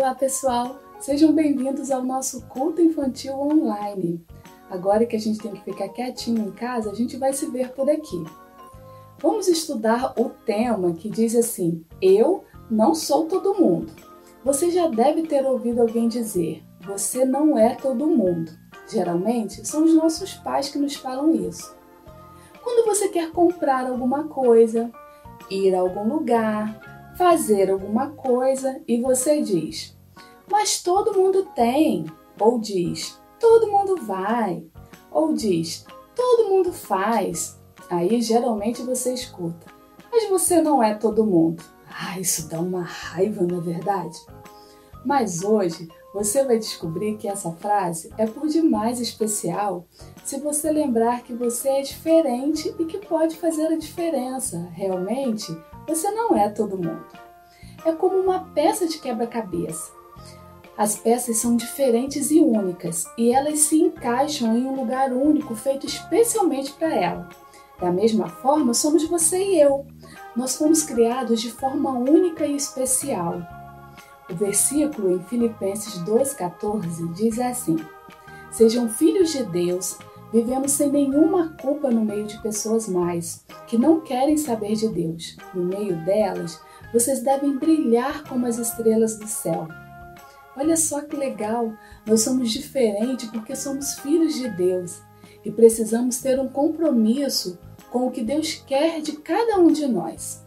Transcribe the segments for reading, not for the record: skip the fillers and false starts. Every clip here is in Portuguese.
Olá pessoal, sejam bem-vindos ao nosso culto infantil online. Agora que a gente tem que ficar quietinho em casa, a gente vai se ver por aqui. Vamos estudar o tema que diz assim: eu não sou todo mundo. Você já deve ter ouvido alguém dizer: você não é todo mundo. Geralmente, são os nossos pais que nos falam isso. Quando você quer comprar alguma coisa, ir a algum lugar, fazer alguma coisa e você diz: mas todo mundo tem, ou diz: todo mundo vai, ou diz: todo mundo faz. Aí geralmente você escuta: mas você não é todo mundo. Isso dá uma raiva, não é verdade? Mas hoje você vai descobrir que essa frase é por demais especial se você lembrar que você é diferente e que pode fazer a diferença. Realmente, você não é todo mundo. É como uma peça de quebra-cabeça. As peças são diferentes e únicas e elas se encaixam em um lugar único feito especialmente para ela. Da mesma forma, somos você e eu. Nós fomos criados de forma única e especial. O versículo em Filipenses 2,14 diz assim: sejam filhos de Deus, vivendo sem nenhuma culpa no meio de pessoas más, que não querem saber de Deus. No meio delas, vocês devem brilhar como as estrelas do céu. Olha só que legal, nós somos diferentes porque somos filhos de Deus e precisamos ter um compromisso com o que Deus quer de cada um de nós.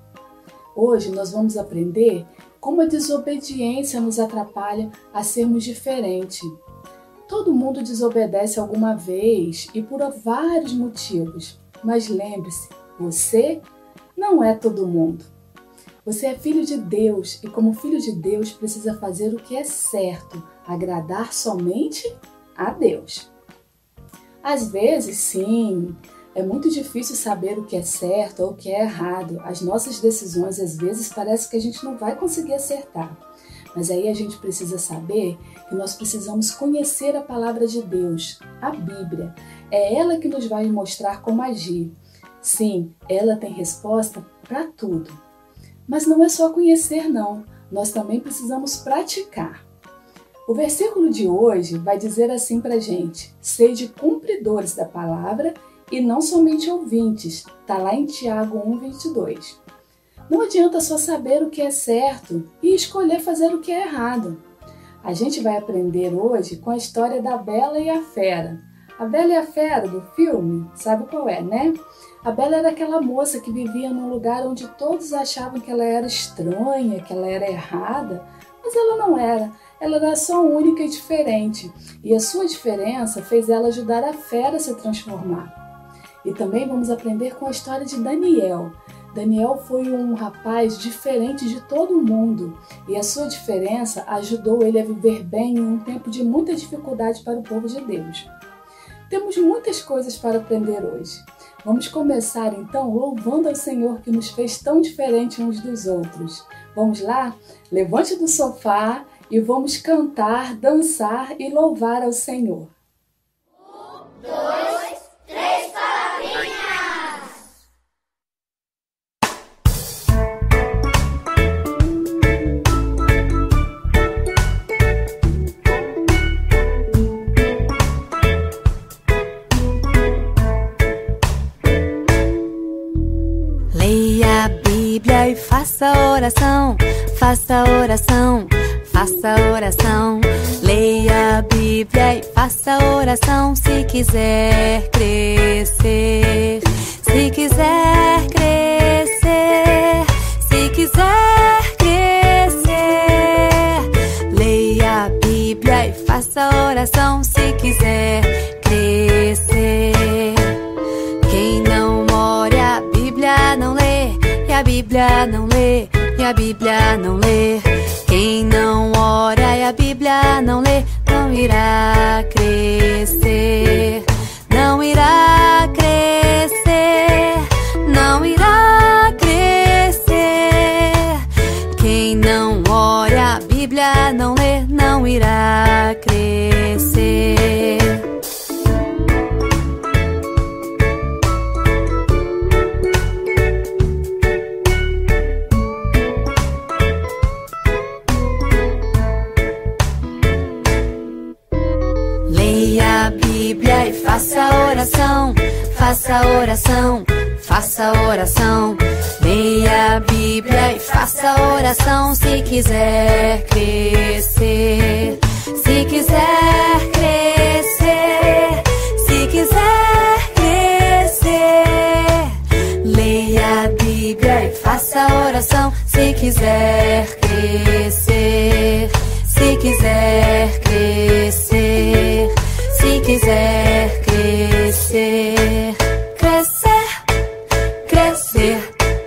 Hoje nós vamos aprender como a desobediência nos atrapalha a sermos diferentes. Todo mundo desobedece alguma vez e por vários motivos, mas lembre-se, você não é todo mundo. Você é filho de Deus e como filho de Deus precisa fazer o que é certo, agradar somente a Deus. Às vezes, sim, é muito difícil saber o que é certo ou o que é errado. As nossas decisões, às vezes, parece que a gente não vai conseguir acertar. Mas aí a gente precisa saber que nós precisamos conhecer a palavra de Deus, a Bíblia. É ela que nos vai mostrar como agir. Sim, ela tem resposta para tudo. Mas não é só conhecer, não. Nós também precisamos praticar. O versículo de hoje vai dizer assim para a gente: sede cumpridores da palavra e não somente ouvintes. Está lá em Tiago 1,22. Não adianta só saber o que é certo e escolher fazer o que é errado. A gente vai aprender hoje com a história da Bela e a Fera. A Bela e a Fera do filme, sabe qual é, né? A Bela era aquela moça que vivia num lugar onde todos achavam que ela era estranha, que ela era errada, mas ela não era. Ela era só única e diferente. E a sua diferença fez ela ajudar a Fera a se transformar. E também vamos aprender com a história de Daniel. Daniel foi um rapaz diferente de todo mundo e a sua diferença ajudou ele a viver bem em um tempo de muita dificuldade para o povo de Deus. Temos muitas coisas para aprender hoje. Vamos começar então louvando ao Senhor que nos fez tão diferentes uns dos outros. Vamos lá? Levante do sofá e vamos cantar, dançar e louvar ao Senhor. 1, 2, 3, palavrinhas! Leia a Bíblia e faça oração, faça oração, faça oração. Leia a Bíblia e faça oração se quiser crescer, se quiser crescer, se quiser crescer. Leia a Bíblia e faça oração se quiser crescer. Quem não ora a Bíblia não lê, e a Bíblia não lê, e a Bíblia não lê. Quem não ora e a Bíblia não lê, não irá crescer, não irá crescer, não irá crescer. Quem não ora a Bíblia não lê, não irá crescer. faça oração, faça oração, faça oração. Leia a Bíblia e faça oração se quiser crescer. Se quiser crescer, se quiser crescer. Leia a Bíblia e faça oração se quiser crescer. Se quiser crescer, se quiser crescer. Crescer, crescer.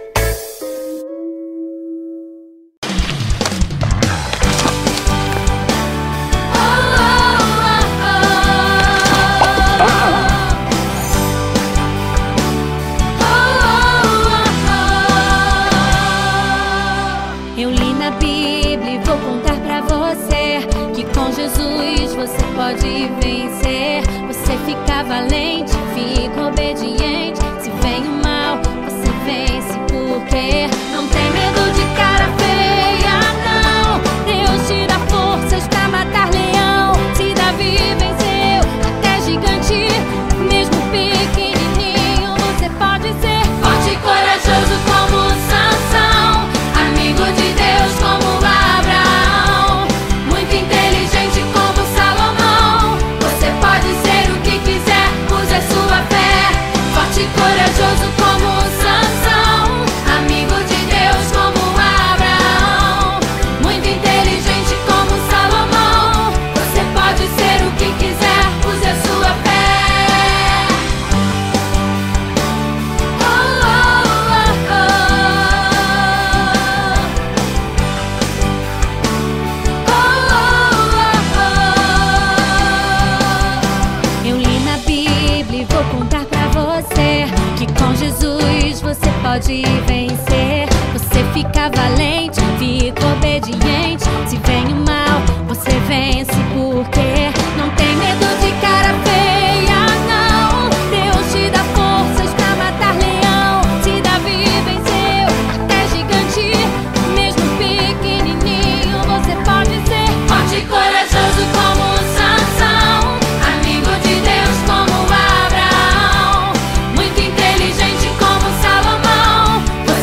Eu li na Bíblia e vou contar pra você que com Jesus você pode vencer. Você fica valente, fica obediente. Se vem o mal, você vence porque não tem medo de cara feia, não. Deus te dá forças pra matar leão. Se Davi venceu até gigante, mesmo pequenininho, você pode ser forte e corajoso como Sansão, amigo de Deus como Abraão, muito inteligente como Salomão. Você pode ser o que quiser, use a sua fé. Forte e corajoso como Sansão, amigo de Deus como Abraão, muito inteligente como Salomão. Você pode ser o que quiser, use a sua fé. Oh, oh, oh, oh. Eu li na Bíblia e vou contar pra você que com Jesus você pode vencer. Você fica valente, fica obediente. Se vem o mal, você vence porque não tem medo de cara feia, não. Deus te dá forças pra matar leão. Se Davi venceu até gigante, mesmo pequenininho, você pode ser forte e corajoso como Sansão, amigo de Deus como Abraão, muito inteligente como Salomão.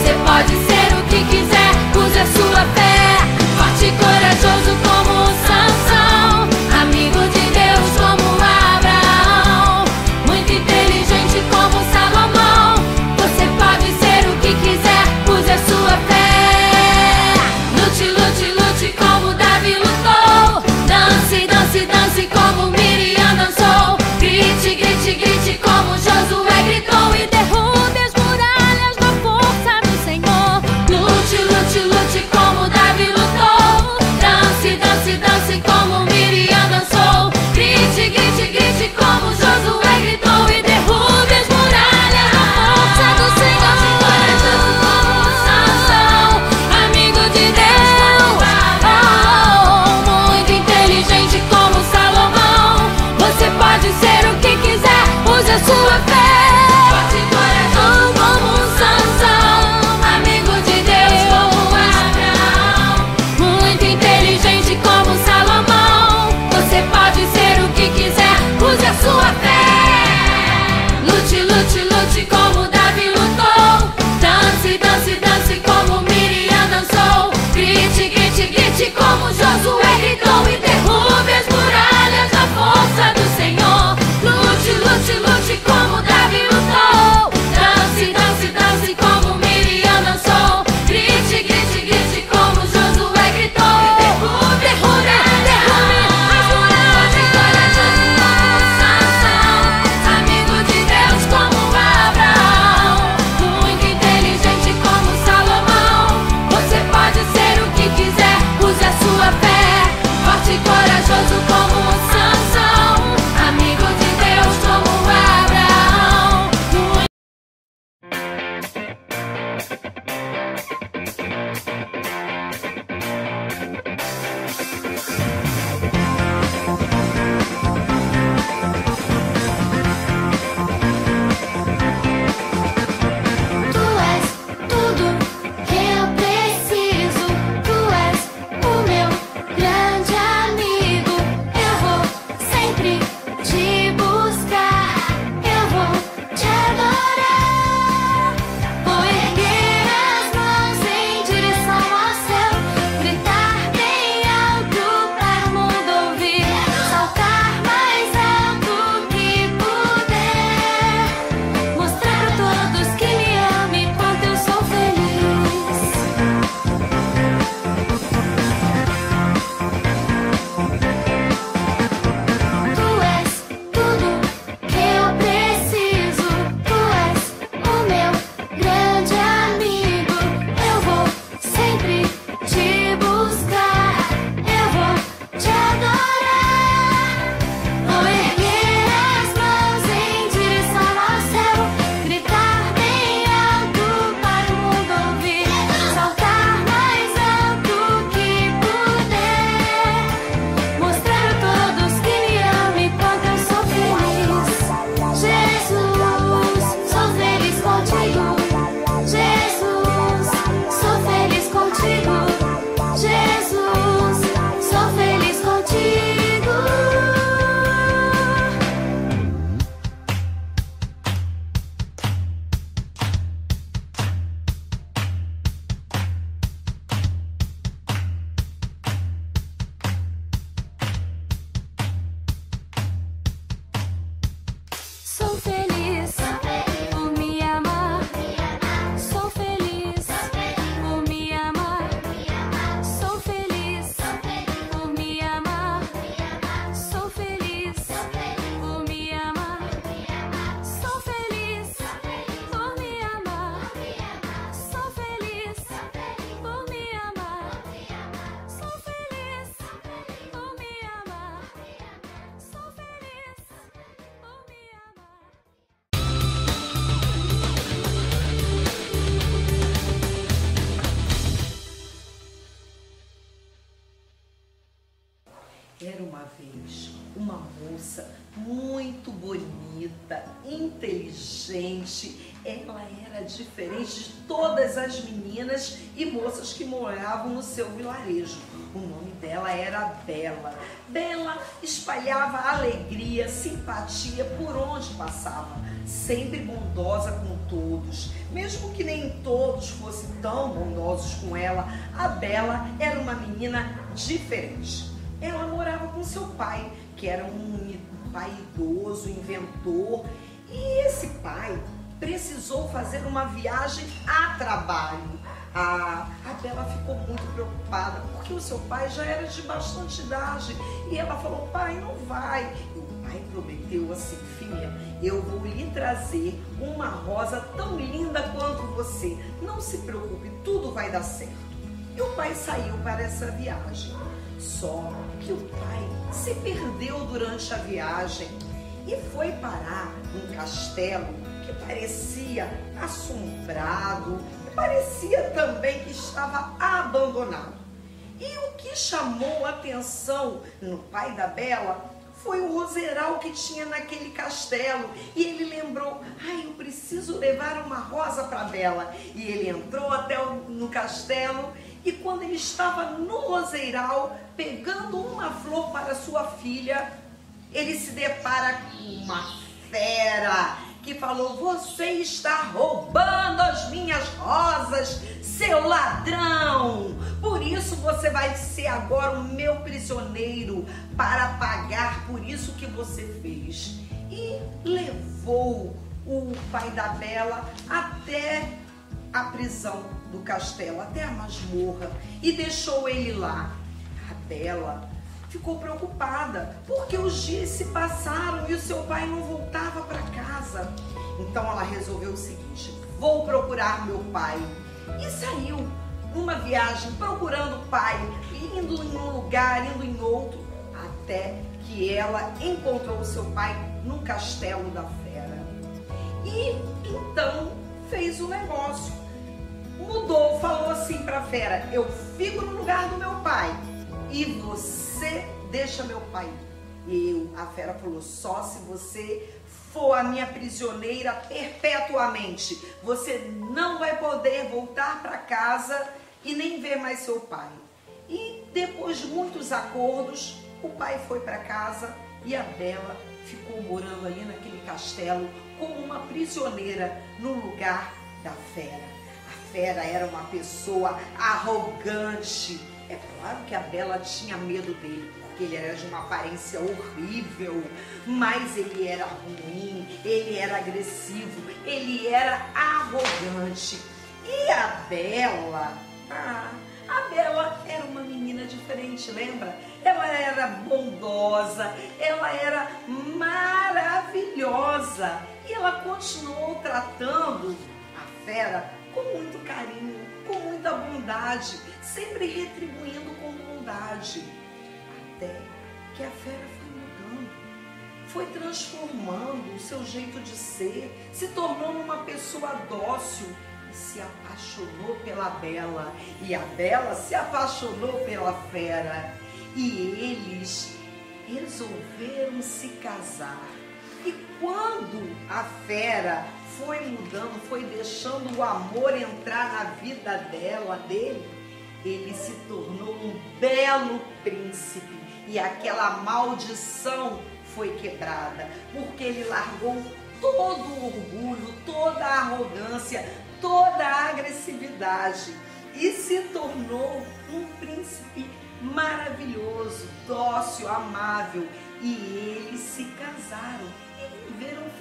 Sou feliz por me amar. Sou feliz por me amar. Sou feliz por me amar. Sou feliz por me amar. Sou feliz por me amar. Sou feliz por me amar. Sou feliz por me amar. Sou feliz por me amar. Era uma vez uma moça muito bonita, inteligente. Ela era diferente de todas as meninas e moças que moravam no seu vilarejo. O nome dela era Bela. Bela espalhava alegria, simpatia por onde passava, sempre bondosa com todos. Mesmo que nem todos fossem tão bondosos com ela, a Bela era uma menina diferente. Ela morava com seu pai, que era um pai idoso, inventor, e esse pai precisou fazer uma viagem a trabalho. A Bela ficou muito preocupada, porque o seu pai já era de bastante idade, e ela falou: pai, não vai. E o pai prometeu assim: filha, eu vou lhe trazer uma rosa tão linda quanto você. Não se preocupe, tudo vai dar certo. E o pai saiu para essa viagem. Só que o pai se perdeu durante a viagem e foi parar num castelo que parecia assombrado e parecia também que estava abandonado. E o que chamou a atenção no pai da Bela foi o roseral que tinha naquele castelo. E ele lembrou: ai, eu preciso levar uma rosa para Bela. E ele entrou até no castelo. E quando ele estava no roseiral, pegando uma flor para sua filha, ele se depara com uma fera que falou: você está roubando as minhas rosas, seu ladrão! Por isso você vai ser agora o meu prisioneiro para pagar por isso que você fez. E levou o pai da Bela até a prisão do castelo, até a masmorra, e deixou ele lá. A Bela ficou preocupada, porque os dias se passaram e o seu pai não voltava para casa. Então ela resolveu o seguinte: vou procurar meu pai. E saiu numa viagem procurando o pai, indo em um lugar, indo em outro, até que ela encontrou o seu pai no castelo da fera. E então fez o negócio. Mudou, falou assim para a fera: eu fico no lugar do meu pai e você deixa meu pai. A fera falou: só se você for a minha prisioneira perpetuamente. Você não vai poder voltar para casa e nem ver mais seu pai. E depois de muitos acordos, o pai foi para casa e a Bela ficou morando ali naquele castelo como uma prisioneira no lugar da fera. A fera era uma pessoa arrogante. É claro que a Bela tinha medo dele, porque ele era de uma aparência horrível, mas ele era ruim, ele era agressivo, ele era arrogante. E a Bela era uma menina diferente, lembra? Ela era bondosa, ela era maravilhosa e ela continuou tratando a fera com muito carinho, com muita bondade, sempre retribuindo com bondade. Até que a fera foi mudando, foi transformando o seu jeito de ser, se tornou uma pessoa dócil e se apaixonou pela Bela. E a Bela se apaixonou pela fera. E eles resolveram se casar. E quando a fera foi mudando, foi deixando o amor entrar na vida dele, ele se tornou um belo príncipe. E aquela maldição foi quebrada, porque ele largou todo o orgulho, toda a arrogância, toda a agressividade e se tornou um príncipe maravilhoso, dócil, amável. E eles se casaram e viveram felizes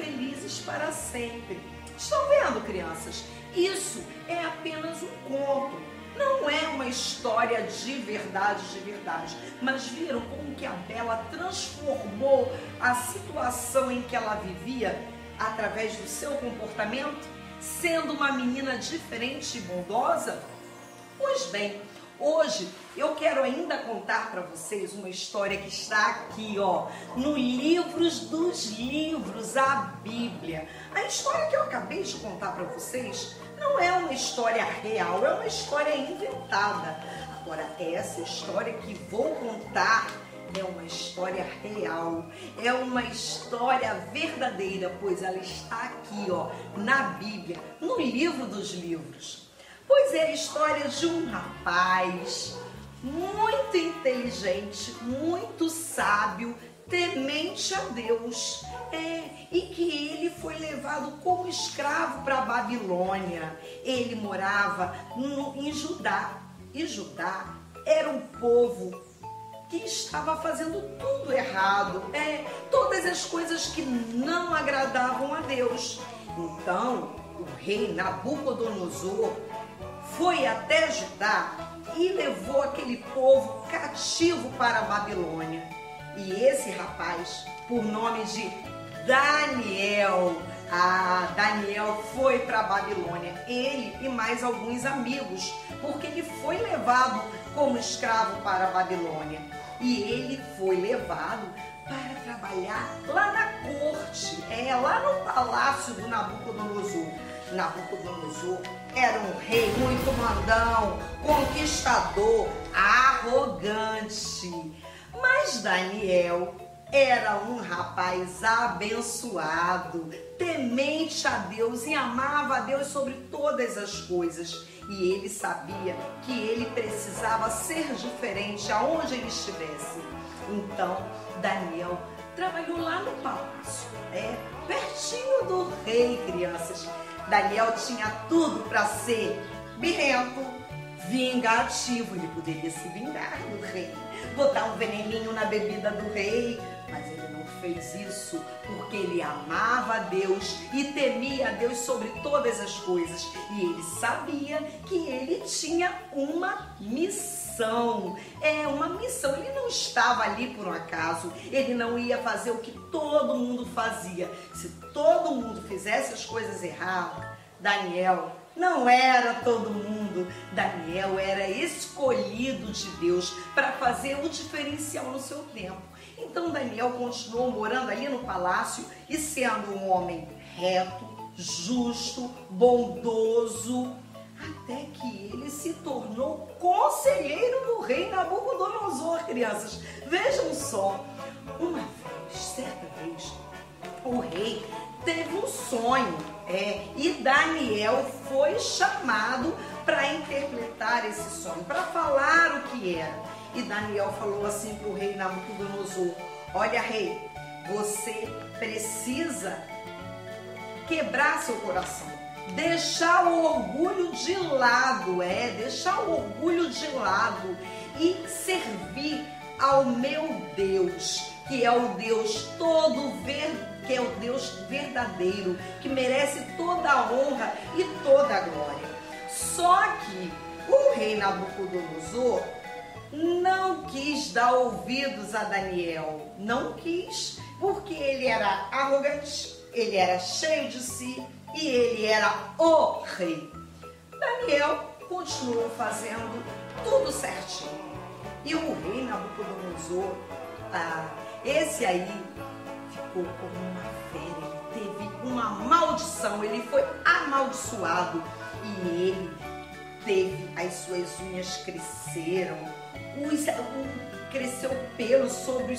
felizes para sempre. Estão vendo, crianças? Isso é apenas um conto. Não é uma história de verdade, mas viram como que a Bela transformou a situação em que ela vivia através do seu comportamento, sendo uma menina diferente e bondosa? Pois bem, hoje eu quero ainda contar para vocês uma história que está aqui, ó, no Livros dos Livros, a Bíblia. A história que eu acabei de contar para vocês não é uma história real, é uma história inventada. Agora, essa história que vou contar é uma história real, é uma história verdadeira, pois ela está aqui, ó, na Bíblia, no Livro dos Livros. Pois é a história de um rapaz muito inteligente, muito sábio, temente a Deus, e que ele foi levado como escravo para a Babilônia. Ele morava em Judá, e Judá era um povo que estava fazendo tudo errado, todas as coisas que não agradavam a Deus. Então, o rei Nabucodonosor foi até Judá e levou aquele povo cativo para a Babilônia. E esse rapaz, por nome de Daniel, Daniel foi para a Babilônia, ele e mais alguns amigos, porque ele foi levado como escravo para a Babilônia. E ele foi levado para trabalhar lá na corte, lá no palácio do Nabucodonosor. Nabucodonosor era um rei muito mandão, conquistador, arrogante. Mas Daniel era um rapaz abençoado, temente a Deus e amava a Deus sobre todas as coisas. E ele sabia que ele precisava ser diferente aonde ele estivesse. Então, Daniel trabalhou lá no palácio, pertinho do rei, crianças. Daniel tinha tudo para ser birrento, vingativo. Ele poderia se vingar do rei, botar um veneninho na bebida do rei, mas ele não fez isso porque ele amava a Deus e temia a Deus sobre todas as coisas. E ele sabia que ele tinha uma missão. Uma missão. Ele não estava ali por um acaso. Ele não ia fazer o que todo mundo fazia. Se todo mundo fizesse as coisas erradas, Daniel não era todo mundo. Daniel era escolhido de Deus para fazer o diferencial no seu tempo. Então Daniel continuou morando ali no palácio e sendo um homem reto, justo, bondoso, até que ele se tornou conselheiro do rei Nabucodonosor, crianças. Vejam só, uma vez, certa vez, o rei teve um sonho, e Daniel foi chamado para interpretar esse sonho, para falar o que era. E Daniel falou assim para o rei Nabucodonosor: olha, rei, você precisa quebrar seu coração, deixar o orgulho de lado, deixar o orgulho de lado e servir ao meu Deus, que é o Deus que é o Deus verdadeiro, que merece toda a honra e toda a glória. Só que o rei Nabucodonosor não quis dar ouvidos a Daniel, não quis, porque ele era arrogante, ele era cheio de si e ele era o rei. Daniel continuou fazendo tudo certinho. E o rei Nabucodonosor, esse aí ficou como uma fera, ele teve uma maldição, ele foi amaldiçoado e ele teve, as suas unhas cresceram, cresceu pelo sobre o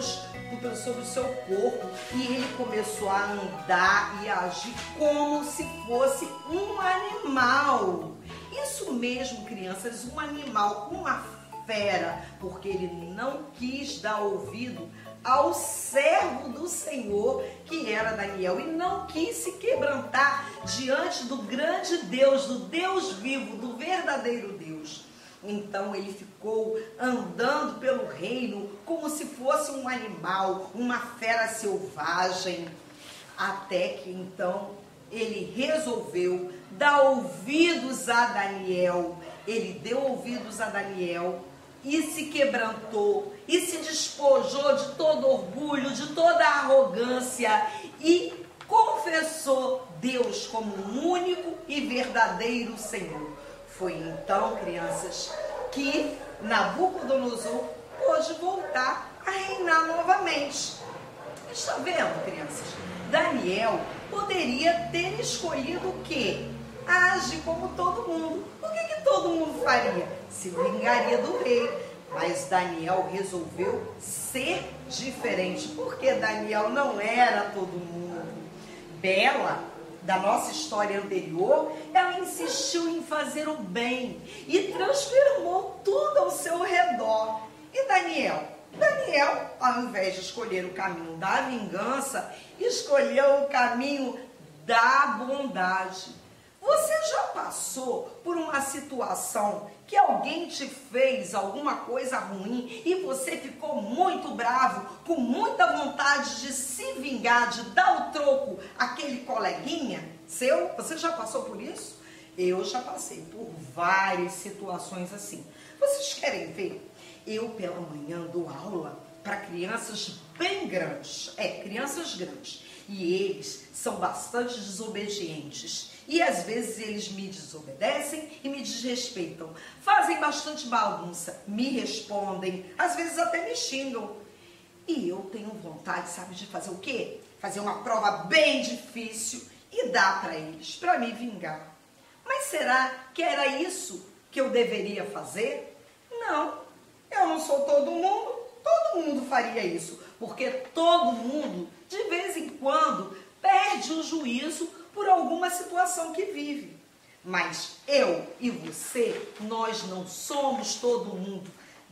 seu corpo e ele começou a andar e a agir como se fosse um animal. Isso mesmo, crianças, um animal, uma fera, porque ele não quis dar ouvido ao servo do Senhor, que era Daniel, e não quis se quebrantar diante do grande Deus, do Deus vivo, do verdadeiro Deus. Então ele ficou andando pelo reino como se fosse um animal, uma fera selvagem. Até que então ele resolveu dar ouvidos a Daniel. Ele deu ouvidos a Daniel e se quebrantou e se despojou de todo orgulho, de toda arrogância e confessou Deus como o único e verdadeiro Senhor. Foi então, crianças, que Nabucodonosor pôde voltar a reinar novamente. Está vendo, crianças? Daniel poderia ter escolhido o quê? Age como todo mundo. O que todo mundo faria? Se vingaria do rei. Mas Daniel resolveu ser diferente, porque Daniel não era todo mundo. Bela, da nossa história anterior, ela insistiu em fazer o bem e transformou tudo ao seu redor. E Daniel, ao invés de escolher o caminho da vingança, escolheu o caminho da bondade. Você já passou por uma situação que alguém te fez alguma coisa ruim e você ficou muito bravo, com muita vontade de se vingar, de dar o troco àquele coleguinha seu? Você já passou por isso? Eu já passei por várias situações assim. Vocês querem ver? Eu pela manhã dou aula para crianças bem grandes, crianças grandes, e eles são bastante desobedientes. E às vezes eles me desobedecem e me desrespeitam. Fazem bastante bagunça, me respondem, às vezes até me xingam. E eu tenho vontade, sabe, de fazer o quê? Fazer uma prova bem difícil e dar para eles, para me vingar. Mas será que era isso que eu deveria fazer? Não, eu não sou todo mundo faria isso. Porque todo mundo, de vez em quando, perde o juízo por alguma situação que vive. Mas eu e você, nós não somos todo mundo.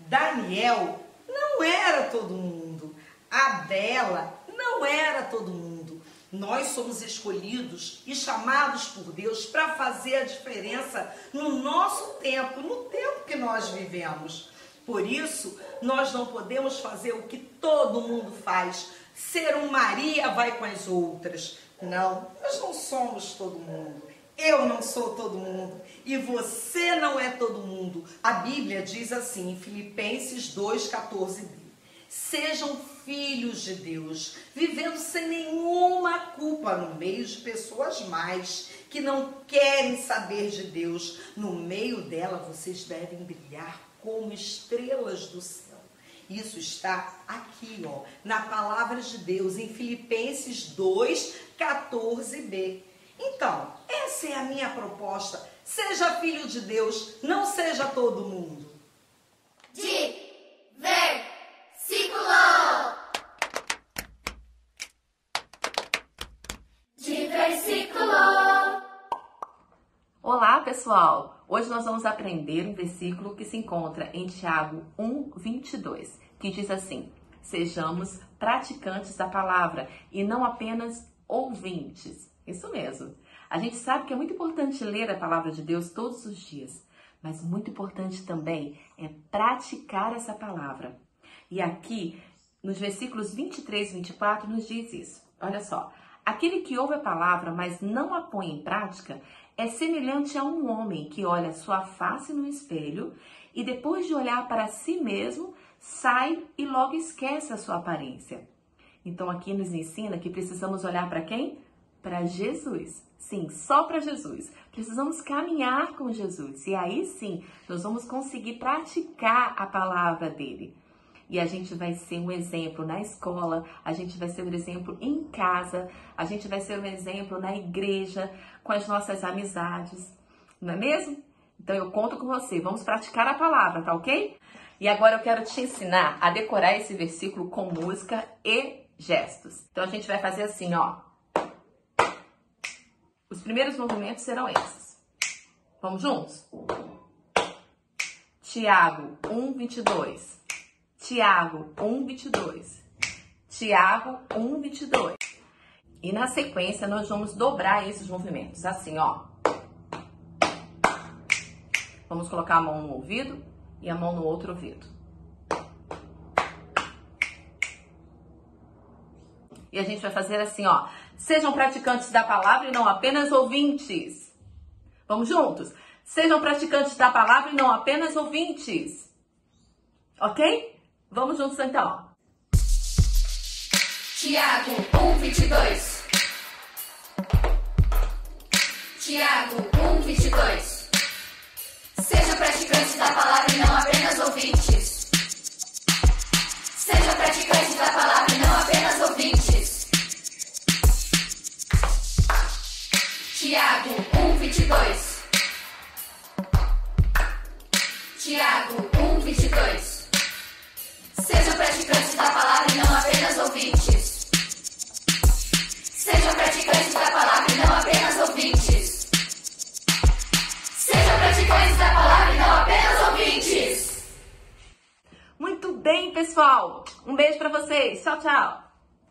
Daniel não era todo mundo. A Bela não era todo mundo. Nós somos escolhidos e chamados por Deus para fazer a diferença no nosso tempo, no tempo que nós vivemos. Por isso, nós não podemos fazer o que todo mundo faz, ser um Maria vai com as outras. Não, nós não somos todo mundo. Eu não sou todo mundo e você não é todo mundo. A Bíblia diz assim em Filipenses 2,14b: sejam filhos de Deus, vivendo sem nenhuma culpa no meio de pessoas más, que não querem saber de Deus. No meio dela vocês devem brilhar como estrelas do céu. Isso está aqui, na palavra de Deus, em Filipenses 2,14b. Então, essa é a minha proposta. Seja filho de Deus, não seja todo mundo. De versículo. De versículo. Olá, pessoal! Hoje nós vamos aprender um versículo que se encontra em Tiago 1:22, que diz assim: sejamos praticantes da palavra e não apenas ouvintes. Isso mesmo. A gente sabe que é muito importante ler a palavra de Deus todos os dias, mas muito importante também é praticar essa palavra. E aqui, nos versículos 23 e 24, nos diz isso. Olha só. Aquele que ouve a palavra, mas não a põe em prática, é semelhante a um homem que olha sua face no espelho e depois de olhar para si mesmo, sai e logo esquece a sua aparência. Então aqui nos ensina que precisamos olhar para quem? Para Jesus. Sim, só para Jesus. Precisamos caminhar com Jesus e aí sim nós vamos conseguir praticar a palavra dele. E a gente vai ser um exemplo na escola, a gente vai ser um exemplo em casa, a gente vai ser um exemplo na igreja, com as nossas amizades, não é mesmo? Então eu conto com você, vamos praticar a palavra, tá ok? E agora eu quero te ensinar a decorar esse versículo com música e gestos. Então a gente vai fazer assim, Os primeiros movimentos serão esses. Vamos juntos? Tiago 1:22. Tiago 1:22. Tiago 1:22. E na sequência nós vamos dobrar esses movimentos, assim, Vamos colocar a mão no ouvido e a mão no outro ouvido. E a gente vai fazer assim, Sejam praticantes da palavra e não apenas ouvintes. Vamos juntos? Sejam praticantes da palavra e não apenas ouvintes. Ok? Vamos juntos então. Tiago 1:22. Tiago 1:22. Sejam praticantes da palavra e não apenas ouvintes. Sejam praticantes da palavra e não apenas ouvintes. Tiago 1:22. Tiago 1:22. Sejam praticantes da palavra e não apenas ouvintes. Sejam praticantes da palavra e não apenas ouvintes. Sejam praticantes da palavra e não apenas ouvintes. Muito bem, pessoal. Um beijo pra vocês. Tchau, tchau.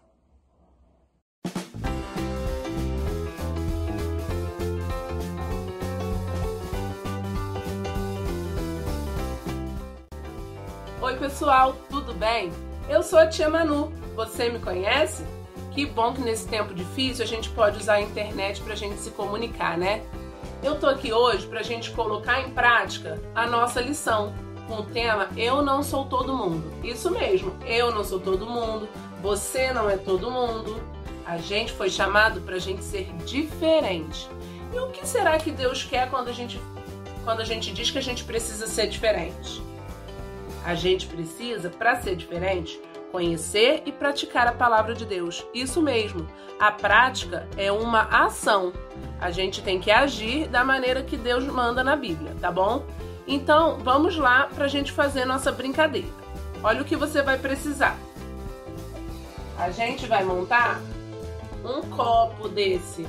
Oi pessoal, tudo bem? Eu sou a tia Manu, você me conhece? Que bom que nesse tempo difícil a gente pode usar a internet pra gente se comunicar, né? Eu tô aqui hoje pra gente colocar em prática a nossa lição com o tema Eu Não Sou Todo Mundo. Isso mesmo, eu não sou todo mundo, você não é todo mundo. A gente foi chamado pra gente ser diferente. E o que será que Deus quer quando a gente diz que a gente precisa ser diferente? A gente precisa, para ser diferente, conhecer e praticar a palavra de Deus. Isso mesmo, a prática é uma ação. A gente tem que agir da maneira que Deus manda na Bíblia, tá bom? Então, vamos lá para a gente fazer nossa brincadeira. Olha o que você vai precisar. A gente vai montar um copo desse.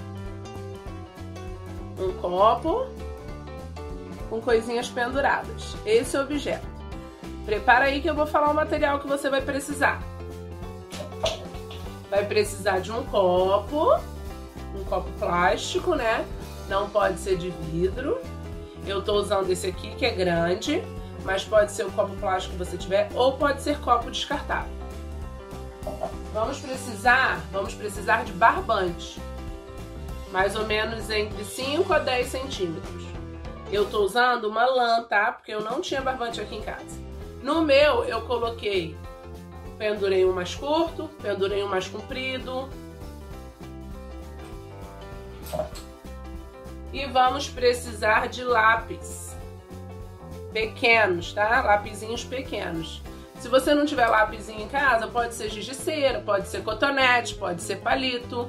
Um copo com coisinhas penduradas. Esse é o objeto. Prepara aí que eu vou falar o material que você vai precisar. Vai precisar de um copo plástico, né? Não pode ser de vidro. Eu tô usando esse aqui que é grande, mas pode ser o copo plástico que você tiver ou pode ser copo descartável. Vamos precisar de barbante, mais ou menos entre 5 a 10 centímetros. Eu tô usando uma lã, tá? Porque eu não tinha barbante aqui em casa. No meu, eu pendurei um mais curto, pendurei um mais comprido. E vamos precisar de lápis pequenos, tá? Lapisinhos pequenos. Se você não tiver lapisinho em casa, pode ser giz de cera, pode ser cotonete, pode ser palito.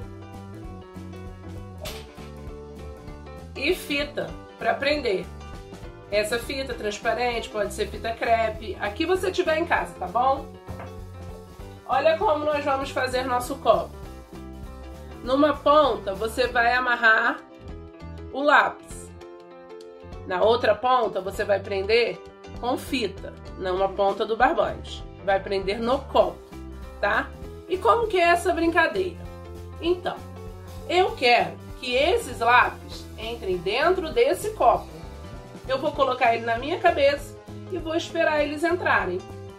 E fita para prender. Essa fita transparente pode ser fita crepe, a que você tiver em casa, tá bom? Olha como nós vamos fazer nosso copo. Numa ponta você vai amarrar o lápis. Na outra ponta você vai prender com fita, numa ponta do barbante. Vai prender no copo, tá? E como que é essa brincadeira? Então, eu quero que esses lápis entrem dentro desse copo. Eu vou colocar ele na minha cabeça e vou esperar eles entrarem.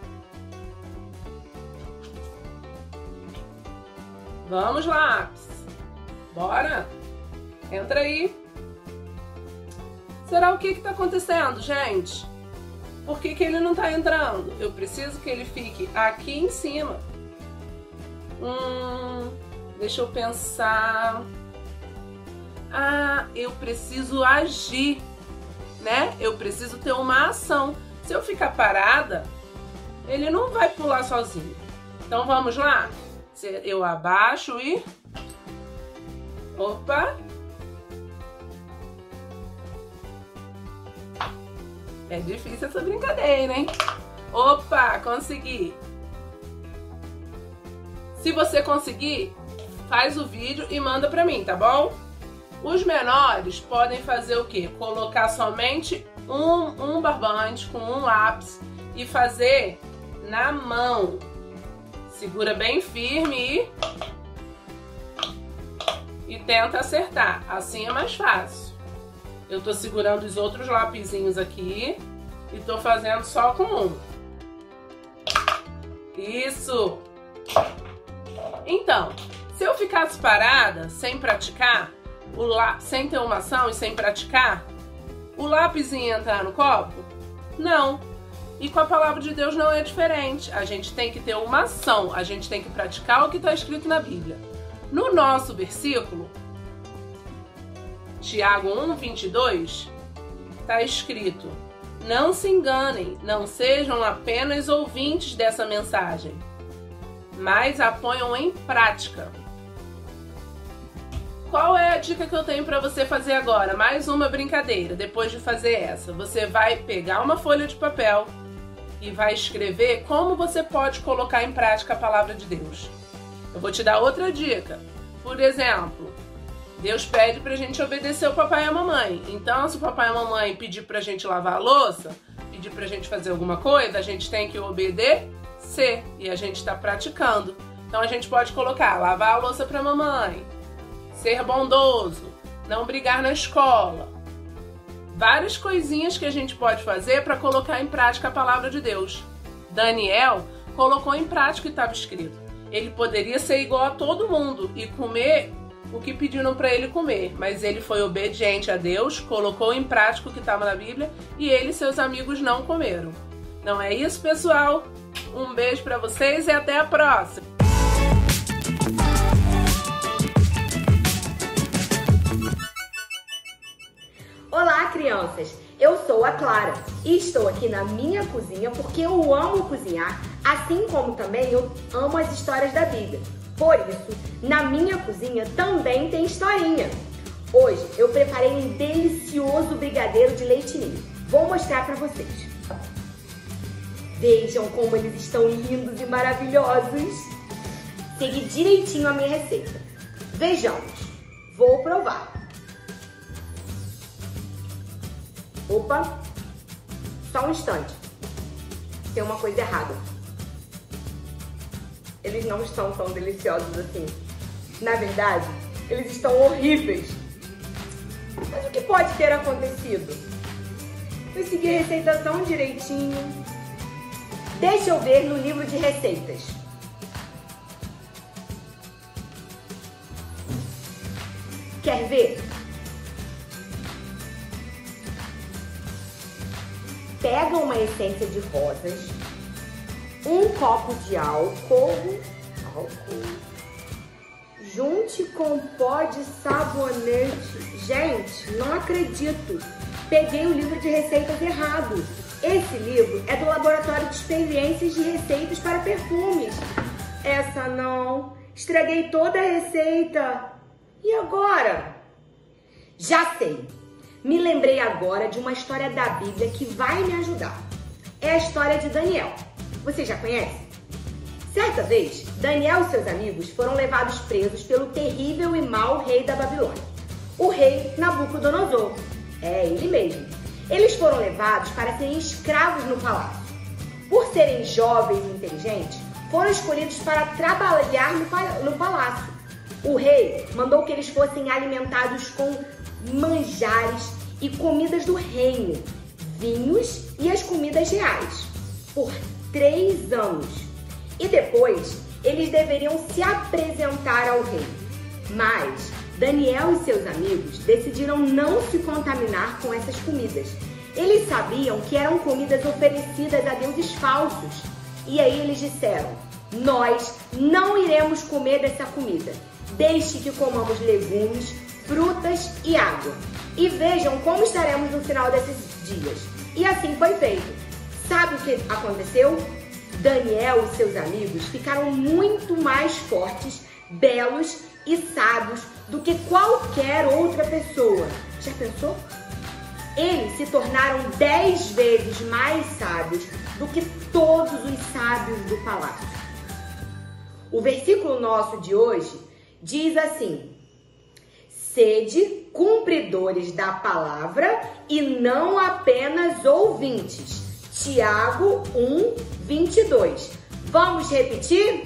Vamos lá, lápis. Bora? Entra aí. Será o que está acontecendo, gente? Por que ele não está entrando? Eu preciso que ele fique aqui em cima. Deixa eu pensar. Ah, eu preciso agir. Né? Eu preciso ter uma ação. Se eu ficar parada, ele não vai pular sozinho. Então vamos lá? Eu abaixo e... Opa! É difícil essa brincadeira, hein? Opa, consegui! Se você conseguir, faz o vídeo e manda pra mim, tá bom? Os menores podem fazer o quê? Colocar somente um barbante com um lápis e fazer na mão. Segura bem firme e tenta acertar. Assim é mais fácil. Eu tô segurando os outros lapisinhos aqui e tô fazendo só com um. Isso! Então, se eu ficasse parada, sem praticar, sem ter uma ação e sem praticar, o lápis ia entrar no copo? Não. E com a palavra de Deus não é diferente. A gente tem que ter uma ação, a gente tem que praticar o que está escrito na Bíblia. No nosso versículo, Tiago 1:22, está escrito: não se enganem, não sejam apenas ouvintes dessa mensagem, mas a ponham em prática. Qual é a dica que eu tenho para você fazer agora? Mais uma brincadeira. Depois de fazer essa, você vai pegar uma folha de papel e vai escrever como você pode colocar em prática a palavra de Deus. Eu vou te dar outra dica. Por exemplo, Deus pede pra gente obedecer o papai e a mamãe. Então, se o papai e a mamãe pedir pra gente lavar a louça, pedir pra gente fazer alguma coisa, a gente tem que obedecer. E a gente tá praticando. Então, a gente pode colocar: lavar a louça pra mamãe, ser bondoso, não brigar na escola. Várias coisinhas que a gente pode fazer para colocar em prática a palavra de Deus. Daniel colocou em prática o que estava escrito. Ele poderia ser igual a todo mundo e comer o que pediram para ele comer, mas ele foi obediente a Deus, colocou em prática o que estava na Bíblia e ele e seus amigos não comeram. Não é isso, pessoal? Um beijo para vocês e até a próxima! Olá, crianças! Eu sou a Clara e estou aqui na minha cozinha porque eu amo cozinhar, assim como também eu amo as histórias da Bíblia. Por isso, na minha cozinha também tem historinha. Hoje eu preparei um delicioso brigadeiro de leite ninho. Vou mostrar para vocês. Vejam como eles estão lindos e maravilhosos. Segui direitinho a minha receita. Vejamos. Vou provar. Opa, só um instante. Tem uma coisa errada. Eles não estão tão deliciosos assim. Na verdade, eles estão horríveis. Mas o que pode ter acontecido? Eu segui a receita tão direitinho. Deixa eu ver no livro de receitas. Quer ver? Pega uma essência de rosas, um copo de álcool, junte com pó de sabonete. Gente, não acredito, peguei o livro de receitas errado. Esse livro é do Laboratório de Experiências de Receitas para Perfumes. Essa não, estraguei toda a receita. E agora? Já sei. Me lembrei agora de uma história da Bíblia que vai me ajudar. É a história de Daniel. Você já conhece? Certa vez, Daniel e seus amigos foram levados presos pelo terrível e mau rei da Babilônia, o rei Nabucodonosor. É ele mesmo. Eles foram levados para serem escravos no palácio. Por serem jovens e inteligentes, foram escolhidos para trabalhar no palácio. O rei mandou que eles fossem alimentados com manjares e comidas do reino, vinhos e as comidas reais, por 3 anos. E depois, eles deveriam se apresentar ao rei. Mas Daniel e seus amigos decidiram não se contaminar com essas comidas. Eles sabiam que eram comidas oferecidas a deuses falsos. E aí eles disseram: nós não iremos comer dessa comida. Deixe que comamos legumes, frutas e água. E vejam como estaremos no final desses dias. E assim foi feito. Sabe o que aconteceu? Daniel e seus amigos ficaram muito mais fortes, belos e sábios do que qualquer outra pessoa. Já pensou? Eles se tornaram 10 vezes mais sábios do que todos os sábios do palácio. O versículo nosso de hoje diz assim: sede cumpridores da palavra e não apenas ouvintes. Tiago 1:22. Vamos repetir?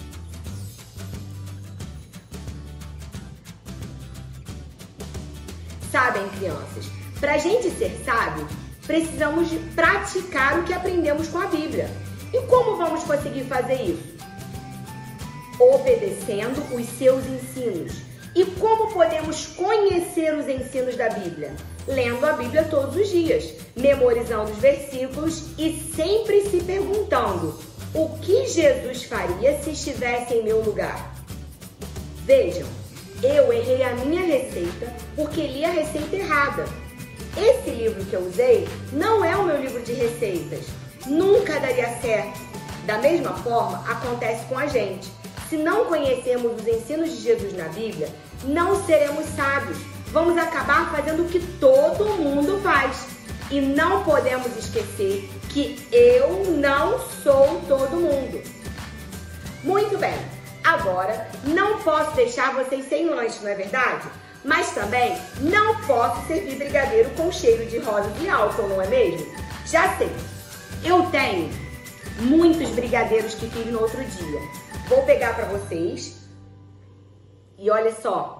Sabem, crianças, para a gente ser sábio, precisamos de praticar o que aprendemos com a Bíblia. E como vamos conseguir fazer isso? obedecendo os seus ensinos. E como podemos conhecer os ensinos da Bíblia? Lendo a Bíblia todos os dias, memorizando os versículos e sempre se perguntando: o que Jesus faria se estivesse em meu lugar? Vejam, eu errei a minha receita porque li a receita errada. Esse livro que eu usei não é o meu livro de receitas. Nunca daria certo. Da mesma forma, acontece com a gente. Se não conhecermos os ensinos de Jesus na Bíblia, não seremos sábios. Vamos acabar fazendo o que todo mundo faz. E não podemos esquecer que eu não sou todo mundo. Muito bem, agora não posso deixar vocês sem lanche, não é verdade? Mas também não posso servir brigadeiro com cheiro de rosas e álcool, não é mesmo? Já sei, eu tenho muitos brigadeiros que fiz no outro dia. Vou pegar para vocês e olha só.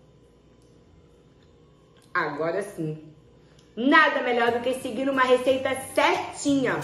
Agora sim. Nada melhor do que seguir uma receita certinha.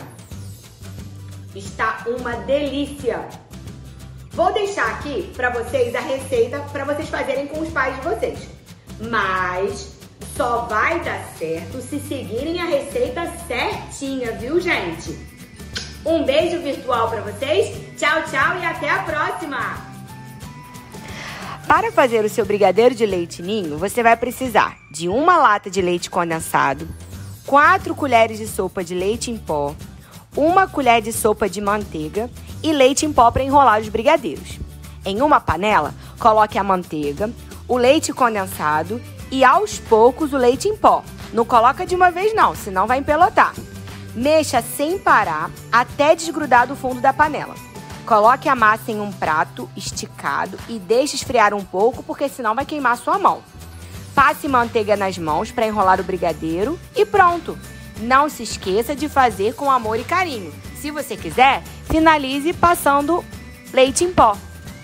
Está uma delícia. Vou deixar aqui para vocês a receita para vocês fazerem com os pais de vocês. Mas só vai dar certo se seguirem a receita certinha, viu, gente? Um beijo virtual para vocês. Tchau, tchau e até a próxima! Para fazer o seu brigadeiro de leite ninho, você vai precisar de 1 lata de leite condensado, 4 colheres de sopa de leite em pó, 1 colher de sopa de manteiga e leite em pó para enrolar os brigadeiros. Em uma panela, coloque a manteiga, o leite condensado e aos poucos o leite em pó. Não coloca de uma vez não, senão vai empelotar. Mexa sem parar até desgrudar do fundo da panela. Coloque a massa em um prato esticado e deixe esfriar um pouco, porque senão vai queimar sua mão. Passe manteiga nas mãos para enrolar o brigadeiro e pronto! Não se esqueça de fazer com amor e carinho. Se você quiser, finalize passando leite em pó.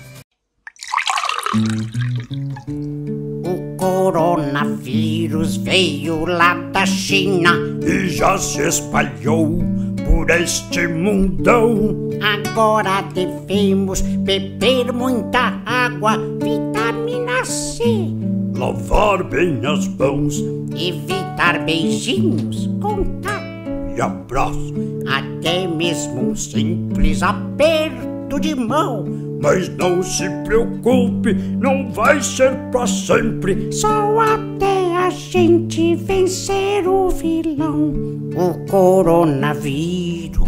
O coronavírus veio lá da China e já se espalhou por este mundão. Agora devemos beber muita água, vitamina C, lavar bem as mãos, evitar beijinhos, contato e abraço, até mesmo um simples aperto de mão. Mas não se preocupe, não vai ser pra sempre, só até a gente vencer o vilão. O coronavírus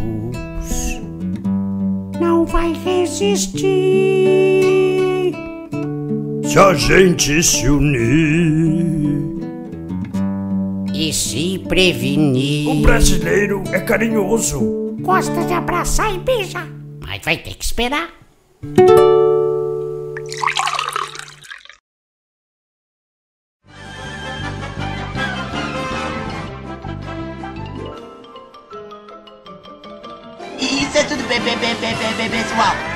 não vai resistir se a gente se unir e se prevenir. O brasileiro é carinhoso, gosta de abraçar e beijar, mas vai ter que esperar. Isso é tudo, pessoal.